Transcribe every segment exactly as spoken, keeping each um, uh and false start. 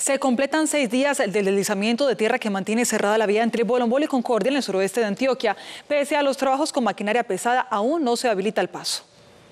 Se completan seis días del deslizamiento de tierra que mantiene cerrada la vía entre Bolombolo y Concordia en el suroeste de Antioquia. Pese a los trabajos con maquinaria pesada, aún no se habilita el paso.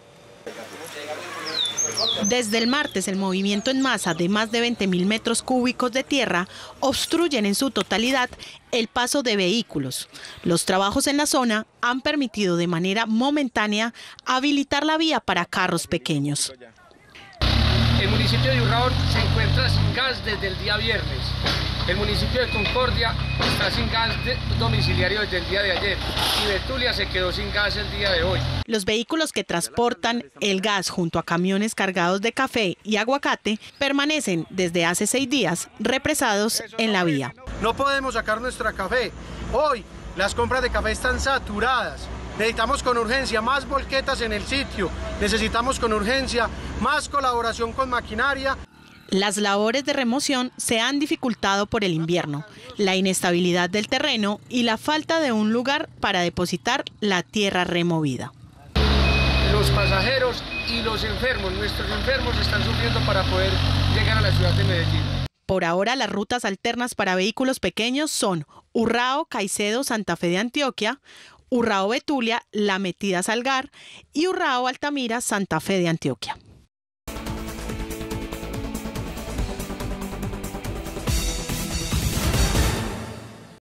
Desde el martes, el movimiento en masa de más de veinte mil metros cúbicos de tierra obstruyen en su totalidad el paso de vehículos. Los trabajos en la zona han permitido de manera momentánea habilitar la vía para carros pequeños. El municipio de Urrao se encuentra sin gas desde el día viernes. El municipio de Concordia está sin gas domiciliario desde el día de ayer y Betulia se quedó sin gas el día de hoy. Los vehículos que transportan el gas junto a camiones cargados de café y aguacate permanecen desde hace seis días represados en la vía. No podemos sacar nuestra café. Hoy las compras de café están saturadas. Necesitamos con urgencia más volquetas en el sitio. Necesitamos con urgencia más colaboración con maquinaria. Las labores de remoción se han dificultado por el invierno, la inestabilidad del terreno y la falta de un lugar para depositar la tierra removida. Los pasajeros y los enfermos, nuestros enfermos están sufriendo para poder llegar a la ciudad de Medellín. Por ahora, las rutas alternas para vehículos pequeños son Urrao, Caicedo, Santa Fe de Antioquia, Urrao, Betulia, La Metida, Salgar y Urrao, Altamira, Santa Fe de Antioquia.